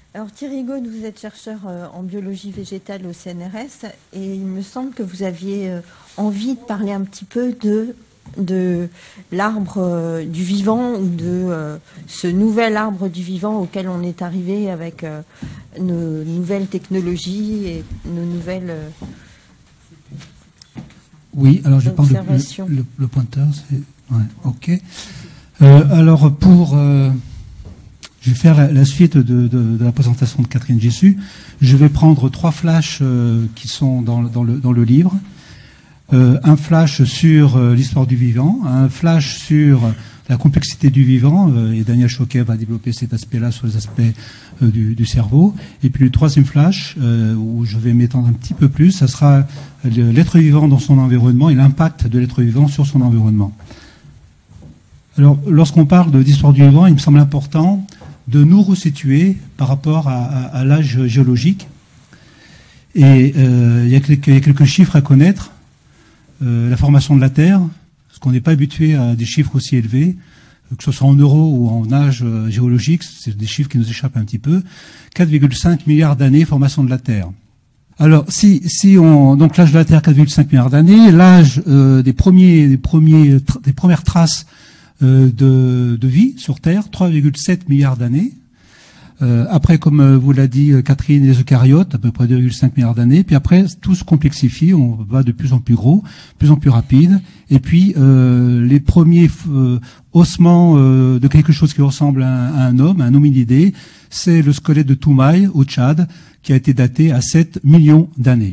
Alors Thierry Gaud, vous êtes chercheur en biologie végétale au CNRS et il me semble que vous aviez envie de parler un petit peu de l'arbre du vivant ou de ce nouvel arbre du vivant auquel on est arrivé avec nos nouvelles technologies et nos nouvelles oui, alors je prends le pointeur. Ouais, ok. Alors je vais faire la suite de la présentation de Catherine Jessu. Je vais prendre 3 flashs qui sont dans le livre. Un flash sur l'histoire du vivant, un flash sur la complexité du vivant, et Daniel Choquet va développer cet aspect-là sur les aspects du cerveau. Et puis le 3e flash, où je vais m'étendre un petit peu plus, ça sera l'être vivant dans son environnement et l'impact de l'être vivant sur son environnement. Alors, lorsqu'on parle d'histoire du vivant, il me semble important de nous resituer par rapport à l'âge géologique. Et il y a quelques chiffres à connaître. La formation de la Terre, parce qu'on n'est pas habitué à des chiffres aussi élevés, que ce soit en euros ou en âge géologique, c'est des chiffres qui nous échappent un petit peu. 4,5 milliards d'années, formation de la Terre. Alors, donc l'âge de la Terre, 4,5 milliards d'années, l'âge des premières traces de vie sur Terre, 3,7 milliards d'années. Après, comme vous l'a dit Catherine, les eucaryotes, à peu près 2,5 milliards d'années. Puis après, tout se complexifie, on va de plus en plus gros, de plus en plus rapide. Et puis, les premiers ossements de quelque chose qui ressemble à un homme, un hominidé, c'est le squelette de Toumaï, au Tchad, qui a été daté à 7 millions d'années.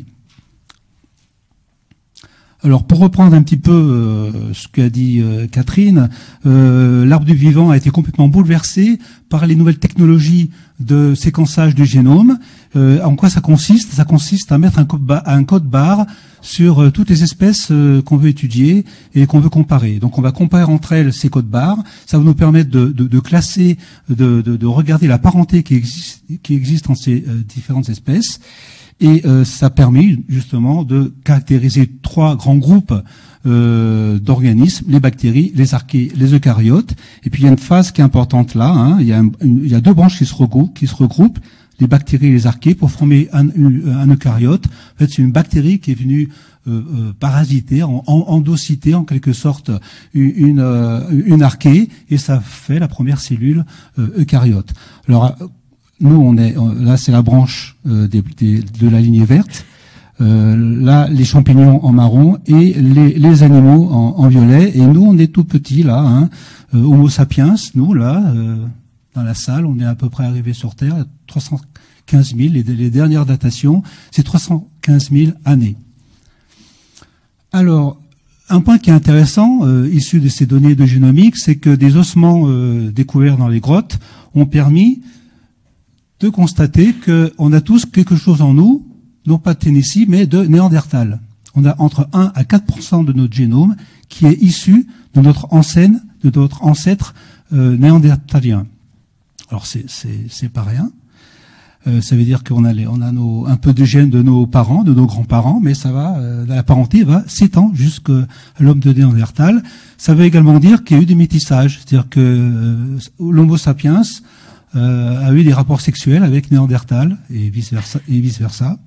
Alors, pour reprendre un petit peu ce qu'a dit Catherine, l'arbre du vivant a été complètement bouleversé par les nouvelles technologies de séquençage du génome. En quoi ça consiste? Ça consiste à mettre un code barre sur toutes les espèces qu'on veut étudier et qu'on veut comparer. Donc, on va comparer entre elles ces codes barres. Ça va nous permettre de classer, de regarder la parenté qui existe entre ces différentes espèces. Et ça a permis justement de caractériser 3 grands groupes d'organismes, les bactéries, les archées, les eucaryotes. Et puis il y a une phase qui est importante là, hein. Il y a 2 branches qui se regroupent, les bactéries et les archées, pour former un eucaryote. En fait, c'est une bactérie qui est venue parasiter, endocyter en quelque sorte une archée, et ça fait la première cellule eucaryote. Alors, nous, là, c'est la branche de la lignée verte. Là, les champignons en marron et les animaux en violet. Et nous, on est tout petits là, hein. Homo sapiens, nous là, dans la salle, on est à peu près arrivé sur Terre, 315 000. Les dernières datations, c'est 315 000 années. Alors, un point qui est intéressant, issu de ces données de génomique, c'est que des ossements découverts dans les grottes ont permis de constater qu'on a tous quelque chose en nous, non pas de Tennessee, mais de Néandertal. On a entre 1 à 4% de notre génome qui est issu de notre ancêtre néandertalien. Alors c'est pas rien. Ça veut dire qu'on a un peu de gènes de nos parents, de nos grands-parents, mais ça va, la parenté va s'étendre jusqu'à l'homme de Néandertal. Ça veut également dire qu'il y a eu des métissages, c'est-à-dire que l'Homo sapiens a eu des rapports sexuels avec Néandertal et vice-versa.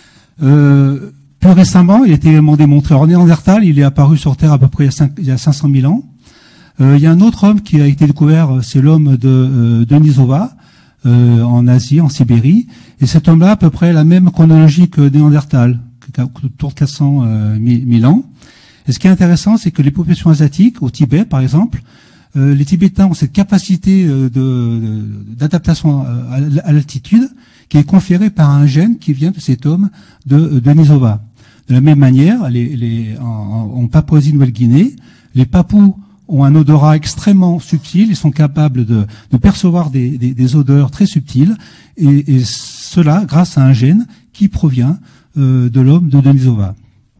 Plus récemment, il a été également démontré. Alors, Néandertal, il est apparu sur Terre à peu près il y a 500 000 ans. Il y a un autre homme qui a été découvert, c'est l'homme de Denisova, en Asie, en Sibérie. Et cet homme-là a à peu près la même chronologie que Néandertal, autour de 400 000 ans. Et ce qui est intéressant, c'est que les populations asiatiques, au Tibet par exemple, les Tibétains ont cette capacité d'adaptation à l'altitude qui est conférée par un gène qui vient de cet homme de Denisova. De la même manière, en Papouasie-Nouvelle-Guinée, les Papous ont un odorat extrêmement subtil, ils sont capables de percevoir des odeurs très subtiles, et cela grâce à un gène qui provient de l'homme de Denisova.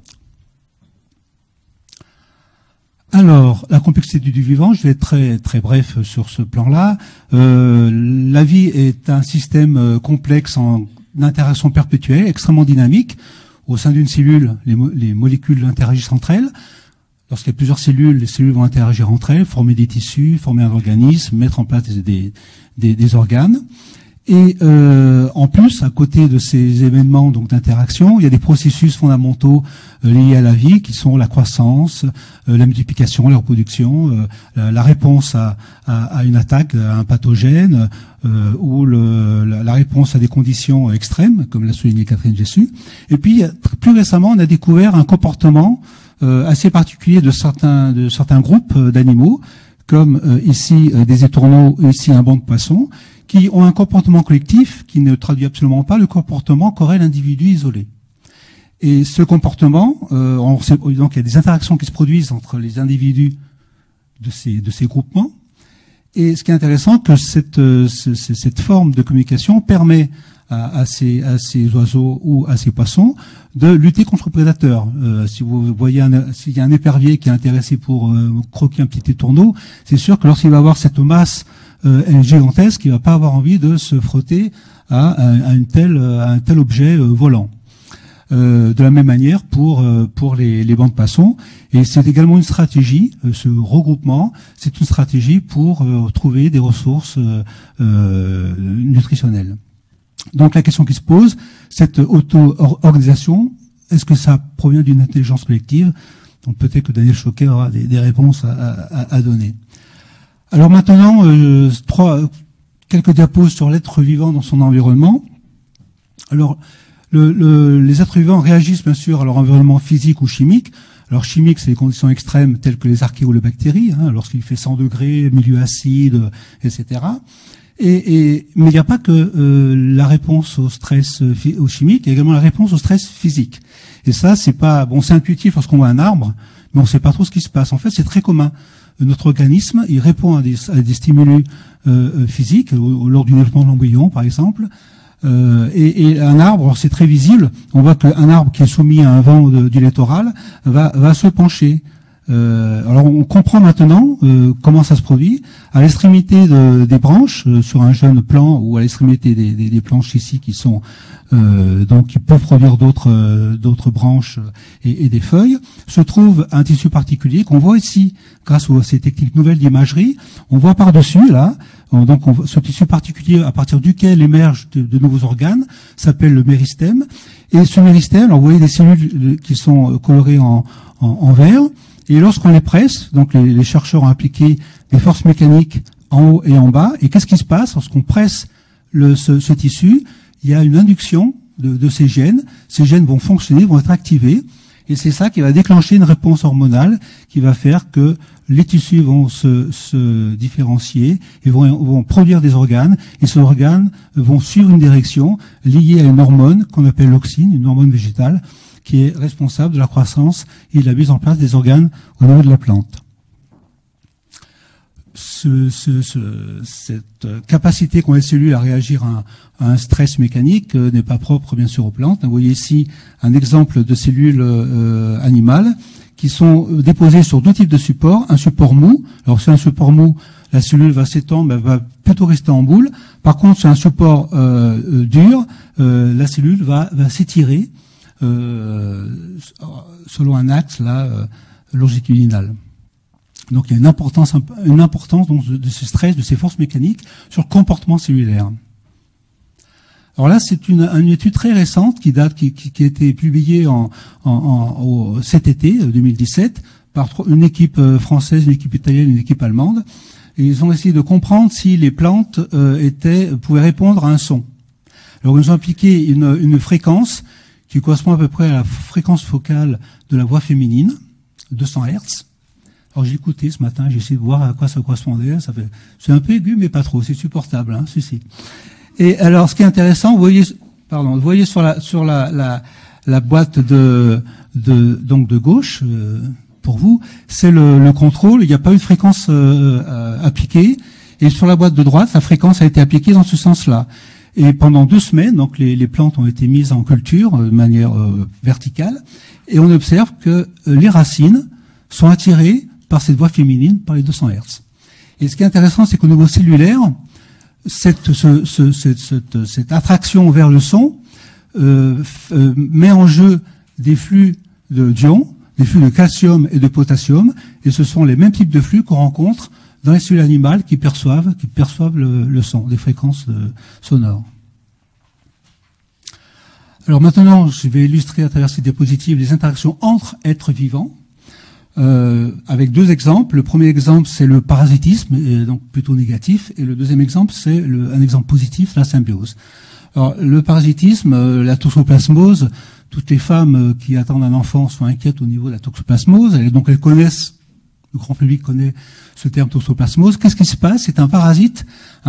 Alors, la complexité du vivant, je vais être très, très bref sur ce plan-là. La vie est un système complexe en interaction perpétuelle, extrêmement dynamique. Au sein d'une cellule, les molécules interagissent entre elles. Lorsqu'il y a plusieurs cellules, les cellules vont interagir entre elles, former des tissus, former un organisme, mettre en place des organes. Et en plus, à côté de ces événements donc d'interaction, il y a des processus fondamentaux liés à la vie qui sont la croissance, la multiplication, la reproduction, la réponse à une attaque, à un pathogène, ou la réponse à des conditions extrêmes, comme l'a souligné Catherine Jessus. Et puis, plus récemment, on a découvert un comportement assez particulier de certains groupes d'animaux, comme ici des étourneaux, ici un banc de poissons, qui ont un comportement collectif qui ne traduit absolument pas le comportement qu'aurait l'individu isolé. Et ce comportement, donc il y a des interactions qui se produisent entre les individus de ces groupements. Et ce qui est intéressant, que cette forme de communication permet à ces oiseaux ou à ces poissons de lutter contre le prédateur. Si vous voyez s'il y a un épervier qui est intéressé pour croquer un petit étourneau, c'est sûr que lorsqu'il va avoir cette masse gigantesque, il va pas avoir envie de se frotter à un tel objet volant. De la même manière pour les bancs de poissons, et c'est également une stratégie, ce regroupement, c'est une stratégie pour trouver des ressources nutritionnelles. Donc la question qui se pose, cette auto-organisation, est-ce que ça provient d'une intelligence collective? Donc peut-être que Daniel Choquet aura des réponses à donner. Alors maintenant, quelques diapos sur l'être vivant dans son environnement. Alors, les êtres vivants réagissent bien sûr à leur environnement physique ou chimique. Alors chimique, c'est les conditions extrêmes telles que les archéolobactéries, lorsqu'il fait 100 degrés, milieu acide, etc. Mais il n'y a pas que la réponse au stress au chimique, il y a également la réponse au stress physique. Et ça, c'est intuitif lorsqu'on voit un arbre, mais on ne sait pas trop ce qui se passe. En fait, c'est très commun. Notre organisme, il répond à des stimuli physiques lors du développement de l'embryon, par exemple. Et un arbre, c'est très visible. On voit qu'un arbre qui est soumis à un vent du littoral va se pencher. Alors on comprend maintenant comment ça se produit. À l'extrémité des branches, sur un jeune plant, ou à l'extrémité des planches ici qui sont donc qui peuvent produire d'autres branches et des feuilles, se trouve un tissu particulier qu'on voit ici grâce à ces techniques nouvelles d'imagerie. On voit par-dessus là, donc ce tissu particulier à partir duquel émergent de nouveaux organes s'appelle le méristème. Et ce méristème, alors vous voyez des cellules qui sont colorées en vert. Et lorsqu'on les presse, donc les chercheurs ont appliqué des forces mécaniques en haut et en bas. Et qu'est-ce qui se passe lorsqu'on presse ce tissu? Il y a une induction de ces gènes. Ces gènes vont fonctionner, vont être activés. Et c'est ça qui va déclencher une réponse hormonale qui va faire que les tissus vont se différencier et vont produire des organes. Et ces organes vont suivre une direction liée à une hormone qu'on appelle l'auxine, une hormone végétale, qui est responsable de la croissance et de la mise en place des organes au niveau de la plante. Cette capacité qu'ont les cellules à réagir à un stress mécanique n'est pas propre bien sûr aux plantes. Vous voyez ici un exemple de cellules animales qui sont déposées sur deux types de supports. Un support mou. Alors c'est un support mou, la cellule va s'étendre, elle va plutôt rester en boule. Par contre, c'est un support dur, la cellule va s'étirer selon un axe longitudinal. Donc il y a une importance donc, de ce stress, de ces forces mécaniques sur le comportement cellulaire. Alors là, c'est une étude très récente qui a été publiée cet été 2017 par une équipe française, une équipe italienne, une équipe allemande. Et ils ont essayé de comprendre si les plantes pouvaient répondre à un son. Alors ils ont appliqué une fréquence qui correspond à peu près à la fréquence focale de la voix féminine, 200 Hz. Alors j'ai écouté ce matin, j'ai essayé de voir à quoi ça correspondait. C'est un peu aigu, mais pas trop, c'est supportable, si. Et alors, ce qui est intéressant, vous voyez sur la boîte de gauche, pour vous, c'est le contrôle. Il n'y a pas eu de fréquence appliquée. Et sur la boîte de droite, la fréquence a été appliquée dans ce sens-là. Et pendant 2 semaines, donc les plantes ont été mises en culture de manière verticale, et on observe que les racines sont attirées par cette voix féminine, par les 200 Hz. Et ce qui est intéressant, c'est qu'au niveau cellulaire, cette attraction vers le son met en jeu des flux d'ions, des flux de calcium et de potassium, et ce sont les mêmes types de flux qu'on rencontre dans les cellules animales qui perçoivent le son, les fréquences sonores. Alors maintenant, je vais illustrer à travers ces diapositives les interactions entre êtres vivants, avec deux exemples. Le premier exemple, c'est le parasitisme, donc plutôt négatif, et le deuxième exemple, c'est un exemple positif, la symbiose. Alors, le parasitisme, la toxoplasmose, toutes les femmes qui attendent un enfant sont inquiètes au niveau de la toxoplasmose, donc elles connaissent, le grand public connaît ce terme toxoplasmose. Qu'est-ce qui se passe? C'est un parasite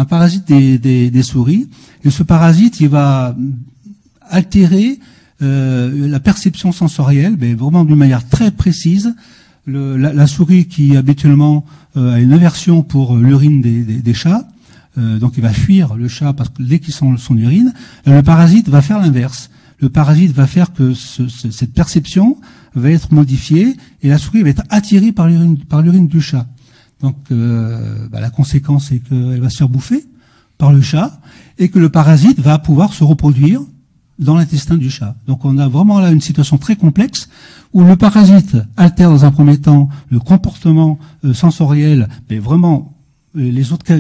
des souris, et ce parasite, il va altérer la perception sensorielle, mais vraiment d'une manière très précise. La souris qui habituellement a une aversion pour l'urine des chats, donc il va fuir le chat parce que dès qu'il sent son urine, le parasite va faire l'inverse. Le parasite va faire que cette perception va être modifiée et la souris va être attirée par l'urine du chat. Donc la conséquence est qu'elle va se faire bouffer par le chat et que le parasite va pouvoir se reproduire dans l'intestin du chat. Donc on a vraiment là une situation très complexe où le parasite altère dans un premier temps le comportement sensoriel, mais vraiment les autres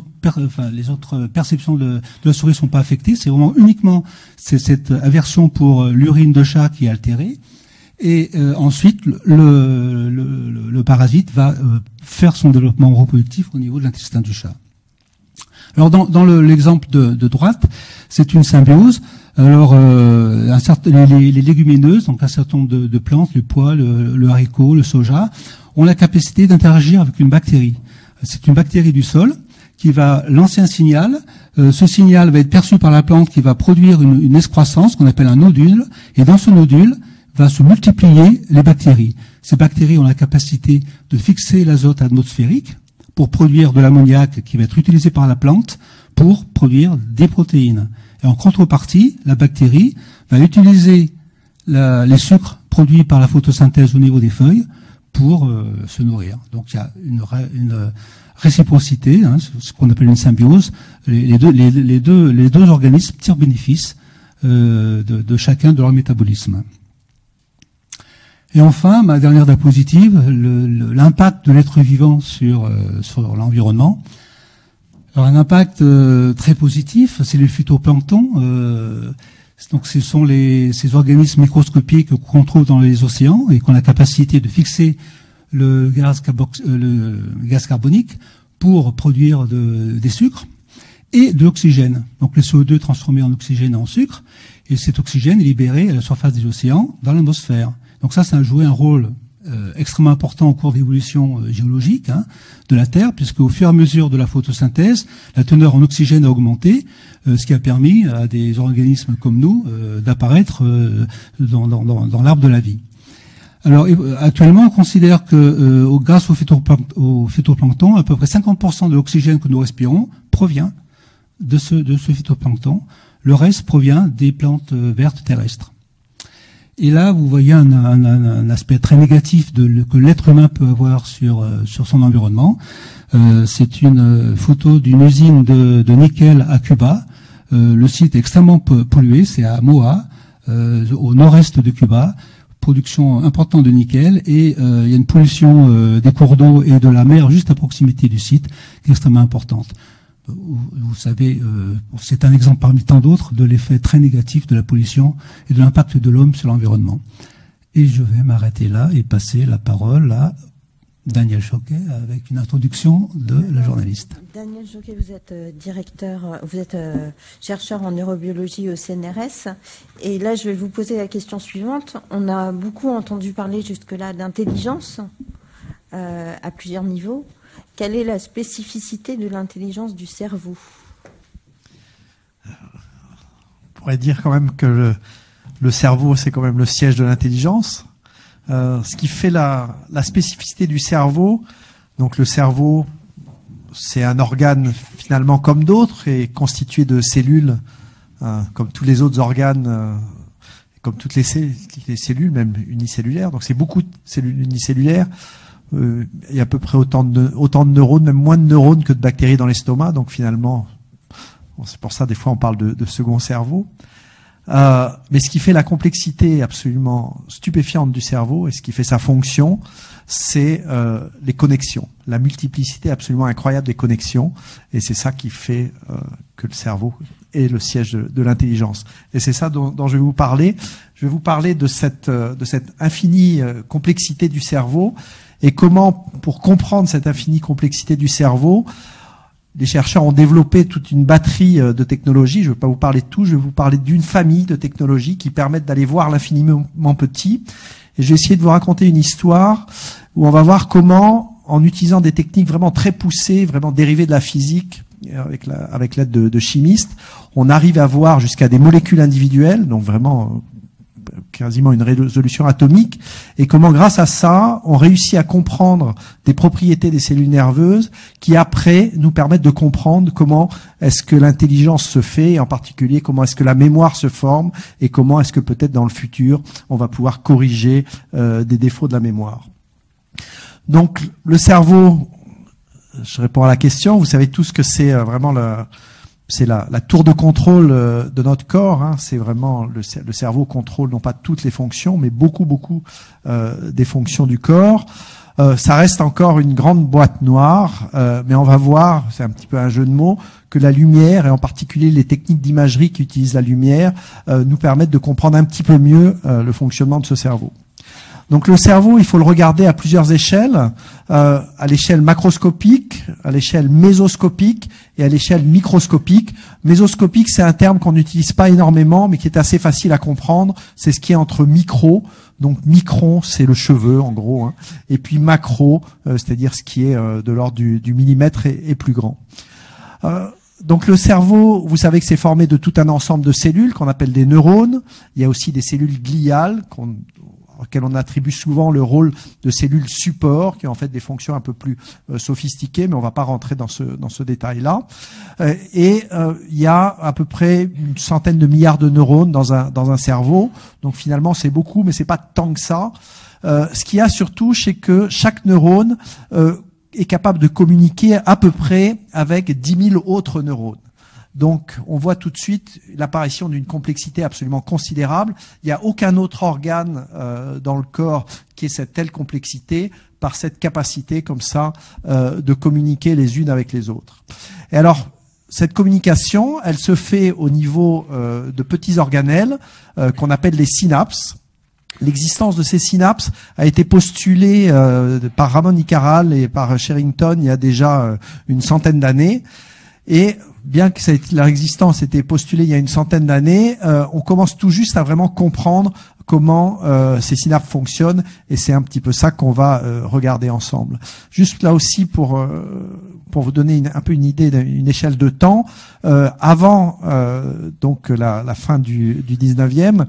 perceptions de la souris sont pas affectées. C'est vraiment uniquement cette aversion pour l'urine de chat qui est altérée. Et ensuite le parasite va faire son développement reproductif au niveau de l'intestin du chat. Alors dans l'exemple de droite, c'est une symbiose. Alors les légumineuses, donc un certain nombre de plantes, le pois, le haricot, le soja, ont la capacité d'interagir avec une bactérie. C'est une bactérie du sol qui va lancer un signal. Ce signal va être perçu par la plante qui va produire une excroissance qu'on appelle un nodule. Et dans ce nodule va se multiplier les bactéries. Ces bactéries ont la capacité de fixer l'azote atmosphérique pour produire de l'ammoniac qui va être utilisé par la plante pour produire des protéines. Et en contrepartie, la bactérie va utiliser les sucres produits par la photosynthèse au niveau des feuilles pour se nourrir. Donc il y a une réciprocité, ce qu'on appelle une symbiose. Les deux organismes tirent bénéfice de chacun de leur métabolisme. Et enfin, ma dernière diapositive, l'impact de l'être vivant sur l'environnement. Alors un impact très positif, c'est le phytoplancton. Donc ce sont ces organismes microscopiques qu'on trouve dans les océans et qui ont la capacité de fixer le gaz carbonique pour produire des sucres et de l'oxygène. Donc le CO2 transformé en oxygène et en sucre, et cet oxygène est libéré à la surface des océans dans l'atmosphère. Donc ça a joué un rôle extrêmement important au cours de l'évolution géologique de la Terre, puisque au fur et à mesure de la photosynthèse, la teneur en oxygène a augmenté, ce qui a permis à des organismes comme nous d'apparaître dans l'arbre de la vie. Alors actuellement, on considère que grâce au phytoplancton, à peu près 50% de l'oxygène que nous respirons provient de ce phytoplancton. Le reste provient des plantes vertes terrestres. Et là, vous voyez un aspect très négatif que l'être humain peut avoir sur son environnement. C'est une photo d'une usine de nickel à Cuba. Le site est extrêmement pollué, c'est à Moa, au nord-est de Cuba. Production importante de nickel, et il y a une pollution des cours d'eau et de la mer juste à proximité du site qui est extrêmement importante. Vous savez, c'est un exemple parmi tant d'autres de l'effet très négatif de la pollution et de l'impact de l'homme sur l'environnement. Et je vais m'arrêter là et passer la parole à Daniel Choquet avec une introduction de la journaliste. Daniel Choquet, vous êtes chercheur en neurobiologie au CNRS. Et là, je vais vous poser la question suivante. On a beaucoup entendu parler jusque-là d'intelligence à plusieurs niveaux. Quelle est la spécificité de l'intelligence du cerveau? On pourrait dire quand même que le cerveau, c'est quand même le siège de l'intelligence. Ce qui fait la spécificité du cerveau, donc le cerveau, c'est un organe finalement comme d'autres et constitué de cellules, comme tous les autres organes, comme toutes les cellules, même unicellulaires. Donc c'est beaucoup de cellules unicellulaires. Il y a à peu près autant de neurones, même moins de neurones que de bactéries dans l'estomac. Donc finalement, c'est pour ça des fois on parle de second cerveau. Mais ce qui fait la complexité absolument stupéfiante du cerveau et ce qui fait sa fonction, c'est les connexions, la multiplicité absolument incroyable des connexions. Et c'est ça qui fait que le cerveau est le siège de l'intelligence. Et c'est ça dont je vais vous parler. Je vais vous parler de cette infinie complexité du cerveau et comment, pour comprendre cette infinie complexité du cerveau, les chercheurs ont développé toute une batterie de technologies. Je ne vais pas vous parler de tout, je vais vous parler d'une famille de technologies qui permettent d'aller voir l'infiniment petit. Et je vais essayer de vous raconter une histoire où on va voir comment, en utilisant des techniques vraiment très poussées, vraiment dérivées de la physique, avec l'aide de chimistes, on arrive à voir jusqu'à des molécules individuelles, donc vraiment quasiment une résolution atomique, et comment grâce à ça, on réussit à comprendre des propriétés des cellules nerveuses qui après nous permettent de comprendre comment est-ce que l'intelligence se fait, et en particulier comment est-ce que la mémoire se forme, et comment est-ce que peut-être dans le futur, on va pouvoir corriger des défauts de la mémoire. Donc le cerveau, je réponds à la question, vous savez tous que c'est vraiment c'est la tour de contrôle de notre corps. Hein. C'est vraiment le cerveau contrôle non pas toutes les fonctions, mais beaucoup des fonctions du corps. Ça reste encore une grande boîte noire, mais on va voir, c'est un petit peu un jeu de mots, que la lumière, et en particulier les techniques d'imagerie qui utilisent la lumière, nous permettent de comprendre un petit peu mieux le fonctionnement de ce cerveau. Donc le cerveau, il faut le regarder à plusieurs échelles, à l'échelle macroscopique, à l'échelle mésoscopique et à l'échelle microscopique. Mésoscopique, c'est un terme qu'on n'utilise pas énormément, mais qui est assez facile à comprendre. C'est ce qui est entre micro, donc micron, c'est le cheveu en gros, hein, et puis macro, c'est-à-dire ce qui est de l'ordre du millimètre et plus grand. Donc le cerveau, vous savez que c'est formé de tout un ensemble de cellules qu'on appelle des neurones. Il y a aussi des cellules gliales auxquelles on attribue souvent le rôle de cellules support, qui ont en fait des fonctions un peu plus sophistiquées, mais on ne va pas rentrer dans ce détail-là. Il y a à peu près une centaine de milliards de neurones dans un cerveau. Donc finalement, c'est beaucoup, mais c'est pas tant que ça. Ce qu'il y a surtout, c'est que chaque neurone est capable de communiquer à peu près avec 10 000 autres neurones. Donc, on voit tout de suite l'apparition d'une complexité absolument considérable. Il n'y a aucun autre organe dans le corps qui ait cette telle complexité par cette capacité comme ça de communiquer les unes avec les autres. Et alors, cette communication, elle se fait au niveau de petits organelles qu'on appelle les synapses. L'existence de ces synapses a été postulée par Ramon y Cajal et par Sherrington il y a déjà une centaine d'années. Et bien que leur existence ait été postulée il y a une centaine d'années, on commence tout juste à vraiment comprendre comment ces synapses fonctionnent, et c'est un petit peu ça qu'on va regarder ensemble. Juste là aussi pour vous donner un peu une idée d'une échelle de temps, avant donc la fin du 19e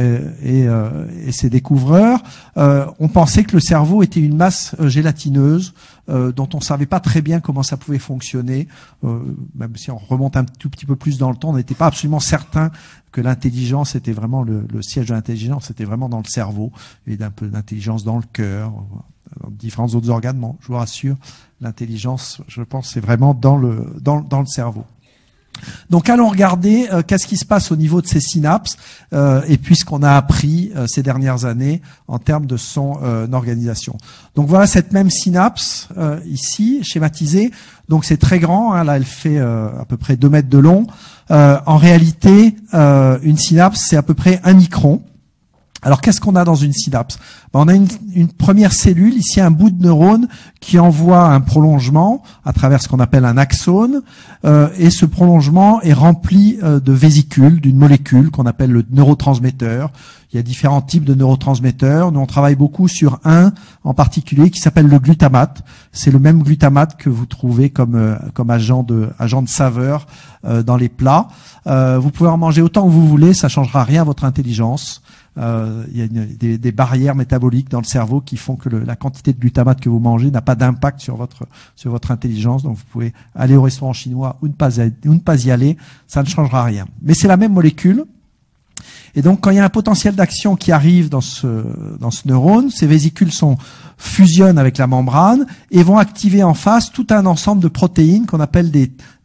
et ses découvreurs, on pensait que le cerveau était une masse gélatineuse dont on savait pas très bien comment ça pouvait fonctionner. Même si on remonte un tout petit peu plus dans le temps, on n'était pas absolument certain que l'intelligence était vraiment le siège de l'intelligence, c'était vraiment dans le cerveau, et d'un peu d'intelligence dans le cœur, dans différents autres organes. Bon, je vous rassure, l'intelligence, je pense, c'est vraiment dans le cerveau. Donc allons regarder qu'est-ce qui se passe au niveau de ces synapses et puis ce qu'on a appris ces dernières années en termes de son organisation. Donc voilà cette même synapse ici, schématisée. Donc c'est très grand, hein, là elle fait à peu près 2 mètres de long. En réalité, une synapse, c'est à peu près 1 micron. Alors qu'est-ce qu'on a dans une synapse? On a une première cellule, ici un bout de neurone qui envoie un prolongement à travers ce qu'on appelle un axone, et ce prolongement est rempli de vésicules, d'une molécule qu'on appelle le neurotransmetteur. Il y a différents types de neurotransmetteurs. Nous, on travaille beaucoup sur un en particulier qui s'appelle le glutamate. C'est le même glutamate que vous trouvez comme agent de saveur dans les plats. Vous pouvez en manger autant que vous voulez, ça changera rien à votre intelligence. Il y a des barrières métaboliques dans le cerveau qui font que la quantité de glutamate que vous mangez n'a pas d'impact sur votre intelligence. Donc vous pouvez aller au restaurant chinois ou ne pas y aller, ça ne changera rien. Mais c'est la même molécule. Et donc, quand il y a un potentiel d'action qui arrive dans ce neurone, ces vésicules fusionnent avec la membrane et vont activer en face tout un ensemble de protéines qu'on appelle des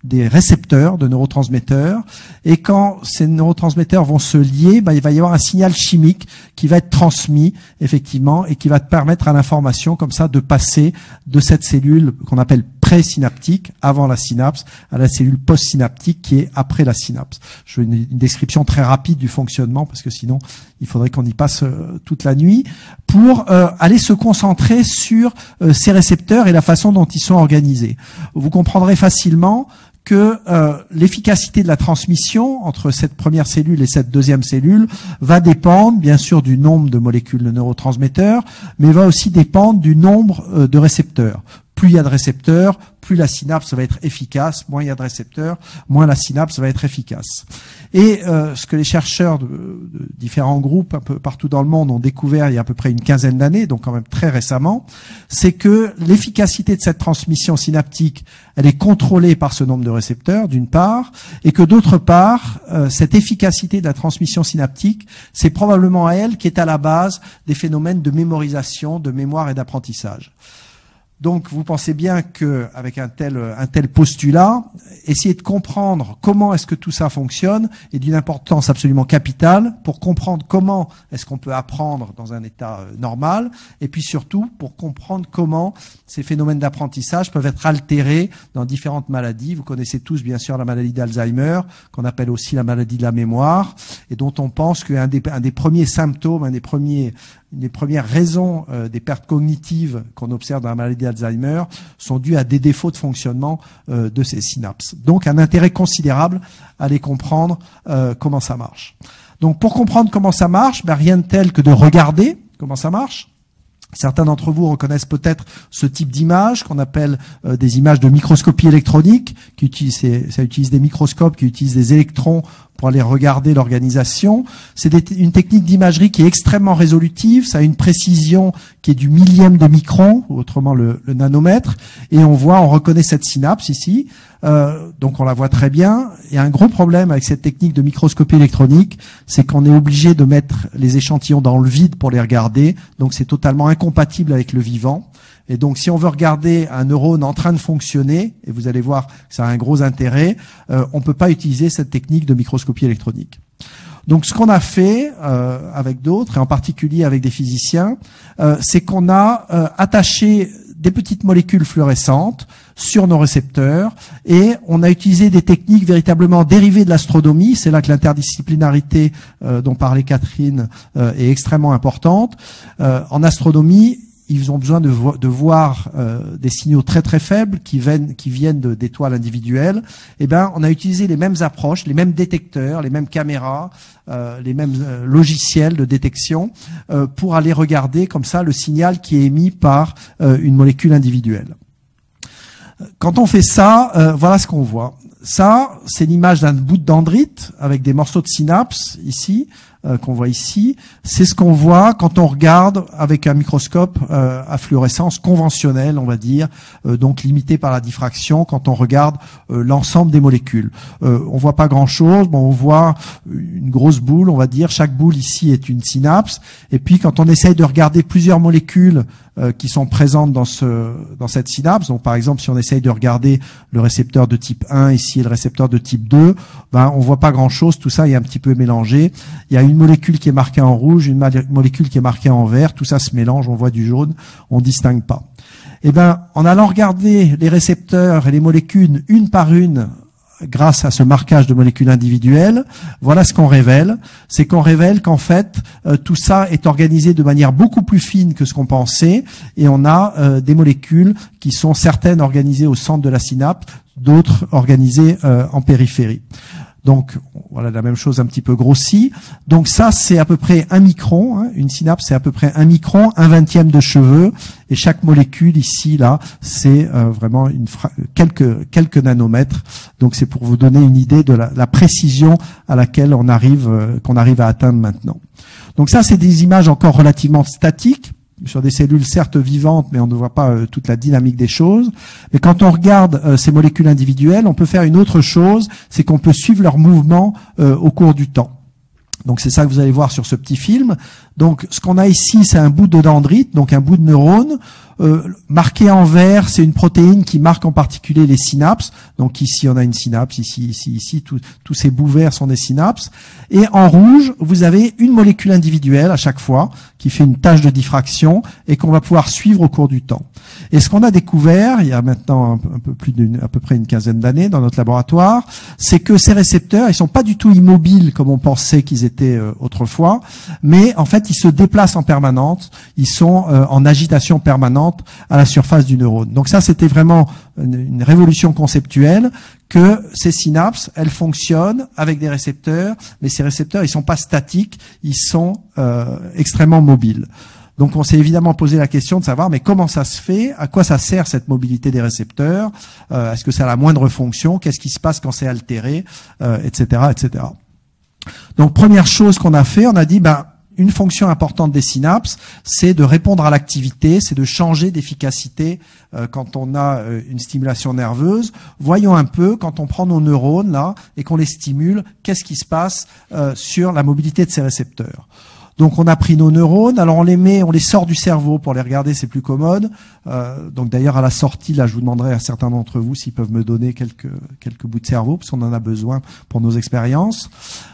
des récepteurs de neurotransmetteurs, et quand ces neurotransmetteurs vont se lier, il va y avoir un signal chimique qui va être transmis effectivement et qui va permettre à l'information comme ça de passer de cette cellule qu'on appelle présynaptique, avant la synapse, à la cellule postsynaptique qui est après la synapse. Je fais une description très rapide du fonctionnement parce que sinon il faudrait qu'on y passe toute la nuit pour aller se concentrer sur ces récepteurs et la façon dont ils sont organisés. Vous comprendrez facilement que l'efficacité de la transmission entre cette première cellule et cette deuxième cellule va dépendre bien sûr du nombre de molécules de neurotransmetteurs, mais va aussi dépendre du nombre de récepteurs. Plus il y a de récepteurs, plus la synapse va être efficace, moins il y a de récepteurs, moins la synapse va être efficace. Et ce que les chercheurs de différents groupes un peu partout dans le monde ont découvert il y a à peu près une quinzaine d'années, donc quand même très récemment, c'est que l'efficacité de cette transmission synaptique, elle est contrôlée par ce nombre de récepteurs, d'une part, et que d'autre part, cette efficacité de la transmission synaptique, c'est probablement elle qui est à la base des phénomènes de mémorisation, de mémoire et d'apprentissage. Donc, vous pensez bien qu'avec un tel postulat, essayer de comprendre comment est-ce que tout ça fonctionne est d'une importance absolument capitale pour comprendre comment est-ce qu'on peut apprendre dans un état normal, et puis surtout pour comprendre comment ces phénomènes d'apprentissage peuvent être altérés dans différentes maladies. Vous connaissez tous bien sûr la maladie d'Alzheimer, qu'on appelle aussi la maladie de la mémoire, et dont on pense qu'un des premiers symptômes, une des premières raisons des pertes cognitives qu'on observe dans la maladie d'Alzheimer sont dues à des défauts de fonctionnement de ces synapses. Donc un intérêt considérable à les comprendre comment ça marche. Donc pour comprendre comment ça marche, rien de tel que de regarder comment ça marche. Certains d'entre vous reconnaissent peut-être ce type d'image qu'on appelle des images de microscopie électronique, ça utilise des microscopes qui utilisent des électrons pour aller regarder l'organisation. C'est une technique d'imagerie qui est extrêmement résolutive, ça a une précision qui est du millième de micron, ou autrement le nanomètre, et on reconnaît cette synapse ici, donc on la voit très bien. Il y a un gros problème avec cette technique de microscopie électronique, c'est qu'on est obligé de mettre les échantillons dans le vide pour les regarder, donc c'est totalement incompatible avec le vivant. Et donc, si on veut regarder un neurone en train de fonctionner, et vous allez voir que ça a un gros intérêt, on ne peut pas utiliser cette technique de microscopie électronique. Donc, ce qu'on a fait avec d'autres, et en particulier avec des physiciens, c'est qu'on a attaché des petites molécules fluorescentes sur nos récepteurs, et on a utilisé des techniques véritablement dérivées de l'astronomie. C'est là que l'interdisciplinarité dont parlait Catherine est extrêmement importante. En astronomie, ils ont besoin de voir des signaux très très faibles qui viennent d'étoiles individuelles. Eh ben, on a utilisé les mêmes approches, les mêmes détecteurs, les mêmes caméras, les mêmes logiciels de détection pour aller regarder comme ça le signal qui est émis par une molécule individuelle. Quand on fait ça, voilà ce qu'on voit. Ça, c'est l'image d'un bout de dendrite avec des morceaux de synapse ici, qu'on voit ici. C'est ce qu'on voit quand on regarde avec un microscope à fluorescence conventionnelle, on va dire, donc limité par la diffraction, quand on regarde l'ensemble des molécules. On voit pas grand-chose, on voit une grosse boule, on va dire. Chaque boule ici est une synapse. Et puis quand on essaye de regarder plusieurs molécules qui sont présentes dans cette synapse, donc par exemple si on essaye de regarder le récepteur de type 1 ici et le récepteur de type 2, on voit pas grand-chose, tout ça est un petit peu mélangé. Il y a une molécule qui est marquée en rouge, une molécule qui est marquée en vert, tout ça se mélange, on voit du jaune, on distingue pas. Eh ben, en allant regarder les récepteurs et les molécules une par une, grâce à ce marquage de molécules individuelles, voilà ce qu'on révèle. C'est qu'on révèle qu'en fait, tout ça est organisé de manière beaucoup plus fine que ce qu'on pensait, et on a des molécules qui sont certaines organisées au centre de la synapse, d'autres organisées en périphérie. Donc, voilà la même chose un petit peu grossie. Donc ça, c'est à peu près 1 micron. Hein. Une synapse, c'est à peu près 1 micron, 1/20 de cheveu. Et chaque molécule ici, là, c'est vraiment quelques nanomètres. Donc c'est pour vous donner une idée de la précision à laquelle qu'on arrive à atteindre maintenant. Donc ça, c'est des images encore relativement statiques, sur des cellules certes vivantes, mais on ne voit pas toute la dynamique des choses. Mais quand on regarde ces molécules individuelles, on peut faire une autre chose, c'est qu'on peut suivre leur mouvement au cours du temps. Donc c'est ça que vous allez voir sur ce petit film. Donc ce qu'on a ici, c'est un bout de dendrite, donc un bout de neurone. Marqué en vert, c'est une protéine qui marque en particulier les synapses. Donc ici, on a une synapse, ici, tous ces bouts verts sont des synapses. Et en rouge, vous avez une molécule individuelle à chaque fois qui fait une tâche de diffraction et qu'on va pouvoir suivre au cours du temps. Et ce qu'on a découvert, il y a maintenant à peu près une quinzaine d'années dans notre laboratoire, c'est que ces récepteurs, ils sont pas du tout immobiles comme on pensait qu'ils étaient autrefois, mais en fait, ils se déplacent en permanence, ils sont en agitation permanente à la surface du neurone. Donc ça, c'était vraiment une révolution conceptuelle, que ces synapses, elles fonctionnent avec des récepteurs, mais ces récepteurs, ils sont pas statiques, ils sont extrêmement mobiles. Donc on s'est évidemment posé la question de savoir, mais comment ça se fait, à quoi ça sert cette mobilité des récepteurs, est-ce que ça a la moindre fonction, qu'est-ce qui se passe quand c'est altéré, etc., etc. Donc première chose qu'on a fait, on a dit, une fonction importante des synapses, c'est de répondre à l'activité, c'est de changer d'efficacité quand on a une stimulation nerveuse. Voyons un peu, quand on prend nos neurones là et qu'on les stimule, qu'est-ce qui se passe sur la mobilité de ces récepteurs. Donc on a pris nos neurones, alors on les sort du cerveau pour les regarder, c'est plus commode. Donc d'ailleurs à la sortie, là je vous demanderai à certains d'entre vous s'ils peuvent me donner quelques bouts de cerveau, parce qu'on en a besoin pour nos expériences.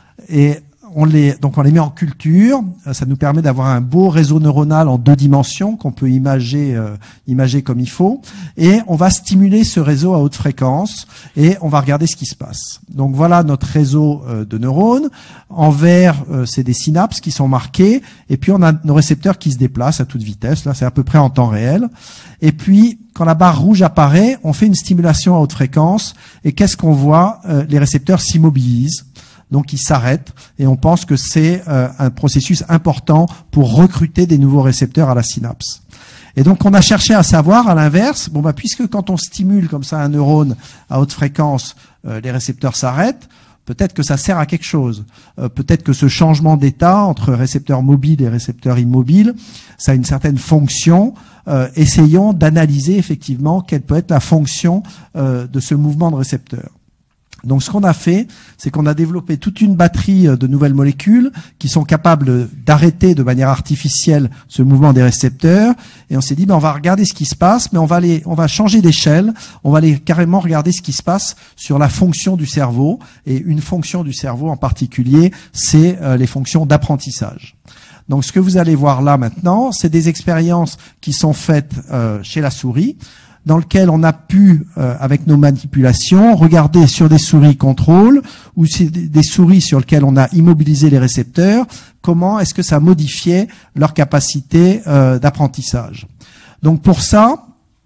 Et on les met en culture, ça nous permet d'avoir un beau réseau neuronal en 2 dimensions qu'on peut imager comme il faut, et on va stimuler ce réseau à haute fréquence et on va regarder ce qui se passe. Donc voilà notre réseau de neurones. En vert, c'est des synapses qui sont marquées, et puis on a nos récepteurs qui se déplacent à toute vitesse, là c'est à peu près en temps réel. Et puis quand la barre rouge apparaît, on fait une stimulation à haute fréquence, et qu'est-ce qu'on voit? Les récepteurs s'immobilisent. Donc ils s'arrêtent, et on pense que c'est un processus important pour recruter des nouveaux récepteurs à la synapse. Et donc on a cherché à savoir à l'inverse, puisque quand on stimule comme ça un neurone à haute fréquence, les récepteurs s'arrêtent, peut-être que ça sert à quelque chose. Peut-être que ce changement d'état entre récepteurs mobiles et récepteurs immobiles, ça a une certaine fonction. Essayons d'analyser effectivement quelle peut être la fonction de ce mouvement de récepteurs. Donc ce qu'on a fait, c'est qu'on a développé toute une batterie de nouvelles molécules qui sont capables d'arrêter de manière artificielle ce mouvement des récepteurs, et on s'est dit on va regarder ce qui se passe, mais on va changer d'échelle, on va aller carrément regarder ce qui se passe sur la fonction du cerveau, et une fonction du cerveau en particulier, c'est les fonctions d'apprentissage. Donc ce que vous allez voir là maintenant, c'est des expériences qui sont faites chez la souris, dans lequel on a pu, avec nos manipulations, regarder sur des souris contrôle ou des souris sur lesquelles on a immobilisé les récepteurs, comment est-ce que ça modifiait leur capacité d'apprentissage. Donc pour ça,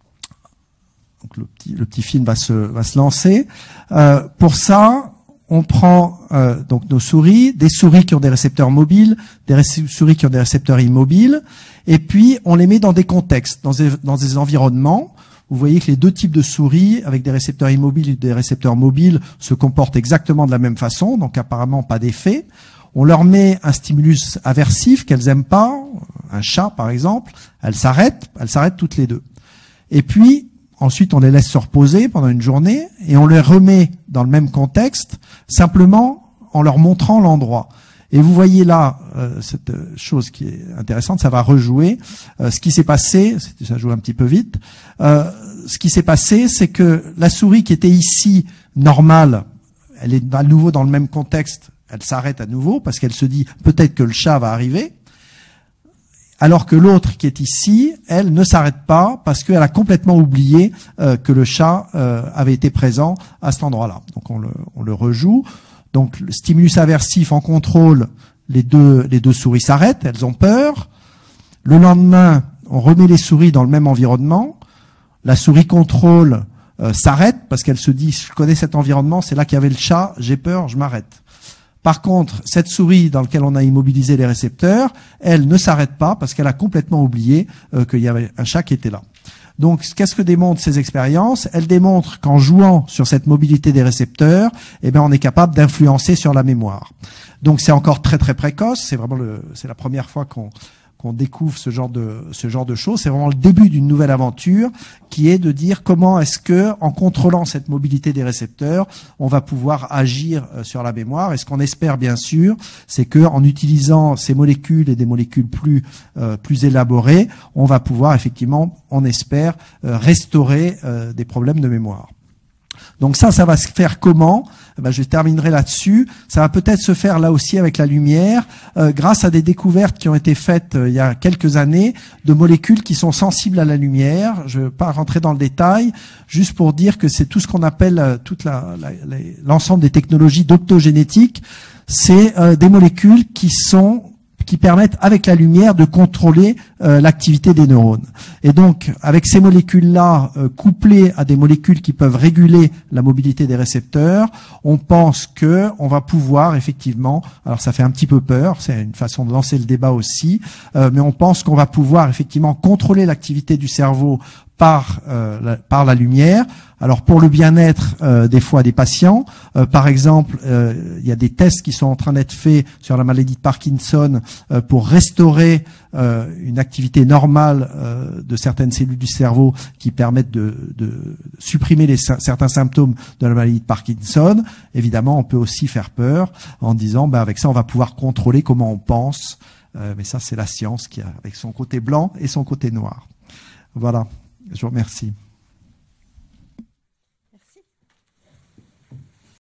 donc le petit film va se lancer. Pour ça, on prend donc nos souris, des souris qui ont des récepteurs mobiles, des souris qui ont des récepteurs immobiles, et puis on les met dans des contextes, dans des environnements. Vous voyez que les 2 types de souris, avec des récepteurs immobiles et des récepteurs mobiles, se comportent exactement de la même façon, donc apparemment pas d'effet. On leur met un stimulus aversif qu'elles aiment pas, un chat par exemple, elles s'arrêtent toutes les 2. Et puis, ensuite on les laisse se reposer pendant une journée, et on les remet dans le même contexte, simplement en leur montrant l'endroit. Et vous voyez là, cette chose qui est intéressante, ça va rejouer. Ce qui s'est passé, ça joue un petit peu vite, ce qui s'est passé, c'est que la souris qui était ici, normale, elle est à nouveau dans le même contexte, elle s'arrête à nouveau, parce qu'elle se dit peut-être que le chat va arriver, alors que l'autre qui est ici, elle ne s'arrête pas, parce qu'elle a complètement oublié que le chat avait été présent à cet endroit-là. Donc on le rejoue. Donc le stimulus aversif en contrôle, les deux souris s'arrêtent, elles ont peur. Le lendemain, on remet les souris dans le même environnement. La souris contrôle s'arrête parce qu'elle se dit je connais cet environnement, c'est là qu'il y avait le chat, j'ai peur, je m'arrête. Par contre, cette souris dans laquelle on a immobilisé les récepteurs, elle ne s'arrête pas parce qu'elle a complètement oublié qu'il y avait un chat qui était là. Donc, qu'est-ce que démontrent ces expériences? Elles démontrent qu'en jouant sur cette mobilité des récepteurs, on est capable d'influencer sur la mémoire. Donc, c'est encore très très précoce. C'est vraiment c'est la première fois qu'on qu'on découvre ce genre de choses. C'est vraiment le début d'une nouvelle aventure qui est de dire comment est-ce que, en contrôlant cette mobilité des récepteurs, on va pouvoir agir sur la mémoire. Et ce qu'on espère bien sûr, c'est que en utilisant ces molécules et des molécules plus élaborées, on va pouvoir effectivement, on espère, restaurer des problèmes de mémoire. Donc ça va se faire comment ? Je terminerai là-dessus. Ça va peut-être se faire là aussi avec la lumière, grâce à des découvertes qui ont été faites il y a quelques années de molécules qui sont sensibles à la lumière. Je ne vais pas rentrer dans le détail, juste pour dire que c'est tout ce qu'on appelle l'ensemble des technologies d'optogénétique. C'est des molécules qui permettent avec la lumière de contrôler l'activité des neurones. Et donc, avec ces molécules-là, couplées à des molécules qui peuvent réguler la mobilité des récepteurs, on pense que on va pouvoir effectivement, alors ça fait un petit peu peur, c'est une façon de lancer le débat aussi, mais on pense qu'on va pouvoir effectivement contrôler l'activité du cerveau par la lumière. Alors pour le bien-être des fois des patients, par exemple, il y a des tests qui sont en train d'être faits sur la maladie de Parkinson pour restaurer une activité normale de certaines cellules du cerveau qui permettent de supprimer certains symptômes de la maladie de Parkinson. Évidemment, on peut aussi faire peur en disant avec ça on va pouvoir contrôler comment on pense, mais ça c'est la science qui a avec son côté blanc et son côté noir. Voilà, je vous remercie.